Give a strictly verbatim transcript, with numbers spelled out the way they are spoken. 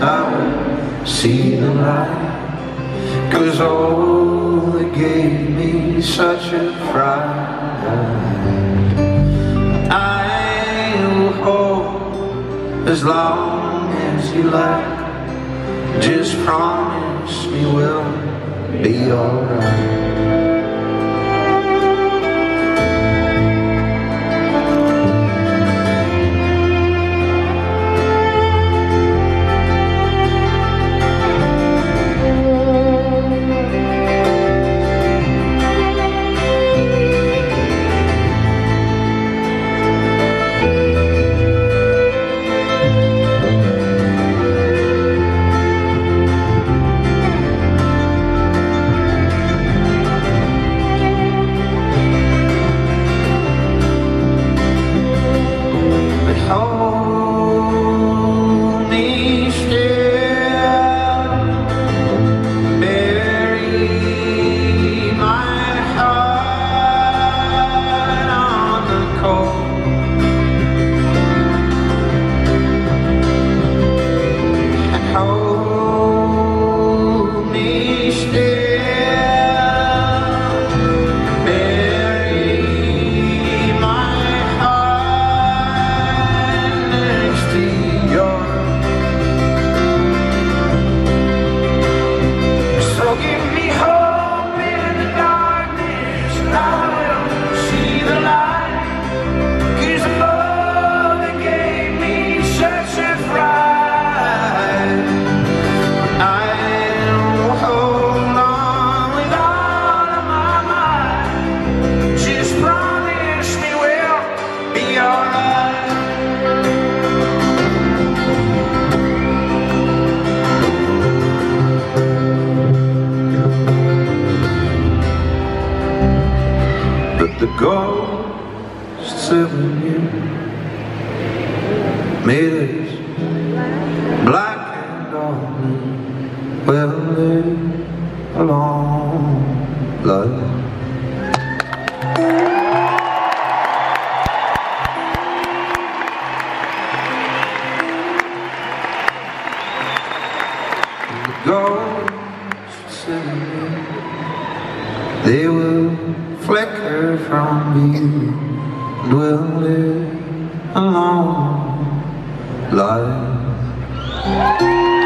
never see the light. 'Cause oh, it gave me such a fright. I will hold as long as you like. Just promise me we'll be alright. The ghosts of you made us black and dark. Well, live a long life. The ghosts of you, they will flicker from you, and we'll live a long life.